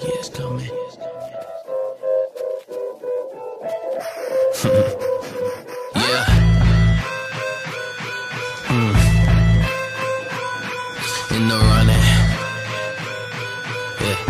years coming. Yeah. In the running. Yeah.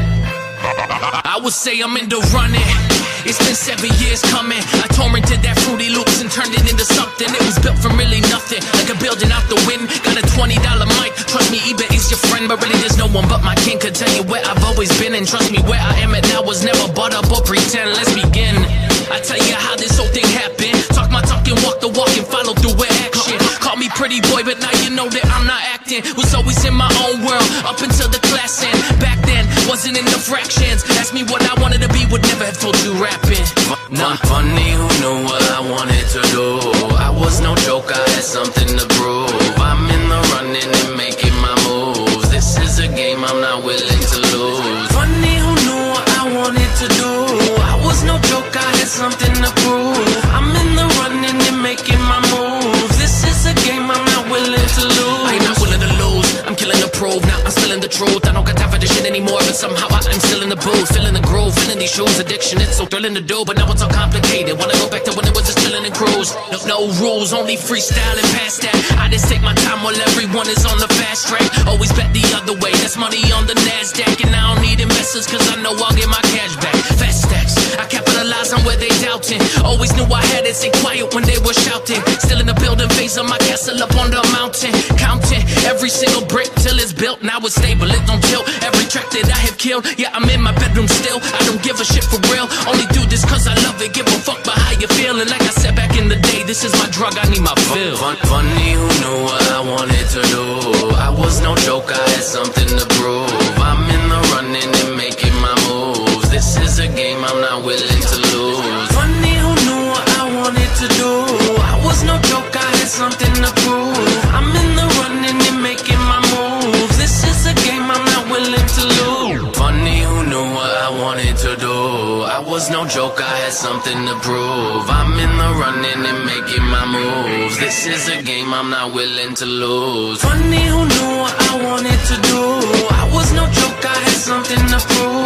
I would say I'm in the running. It's been 7 years coming. I torrented that Fruity Loops and turned it into something. It was built from really nothing, like a building out the wind. Got a $20 mic. Trust me, eBay is your friend, but really there's no one but my king could tell you where I've always been. And trust me, where I am at now was never bought up or pretend. Let's begin. I tell you how this whole thing happened. Talk my talk and walk the walk and follow through with action. Call me pretty boy, but now you know that I'm not acting. Was always in my own world up until the class end. Back then, wasn't in the fractions. Ask me what I wanted to be, would never have told you rapping. Nah. Funny who knew what I wanted to do. I was no joke, I had something to prove. I'm in the running and making my moves. This is a game I'm not willing to lose. Funny who knew what I wanted to do. I was no joke, I had something to prove. I'm in the running and making my moves. This is a game I'm not willing to lose. I ain't not willing to lose. I'm killing the proof, now I'm spilling the truth. I don't got time for this shit anymore, but somehow I'm still in the booth, feeling the groove, feeling these shoes. Addiction, it's so thrilling to do, but now it's all complicated. Wanna go back to when it was just chilling and cruise. No rules, only freestyling past that. I just take my time while everyone is on the fast track. Always bet the other way, that's money on the NASDAQ. And I don't need investors, cause I know I'll get my cash back. Fast stacks, I capitalize on where they doubting. Always knew I had it, stay quiet when they were shouting. Still in the building phase of my castle up on the mountain. Counting every single brick till it's built. Now it's stable, it don't tilt. Every track that I have killed, yeah, I'm in my bedroom still. I don't give a shit for real, only do this cause I love it. Give a fuck about how you feel. And like I said back in the day, this is my drug, I need my fill. Funny who knew what I wanted to do. I was no joke, I had something to prove. I'm in the running and making my moves. This is a game I'm not willing to lose. Funny who knew what I wanted to do. I was no joke, I had something to prove. I'm in the running and making my moves. This is a game I'm not willing to lose. Funny who knew what I wanted to do. I was no joke, I had something to prove. I'm in the running and making my moves. This is a game I'm not willing to lose. Funny who knew what I wanted to do. I was no joke, I had something to prove.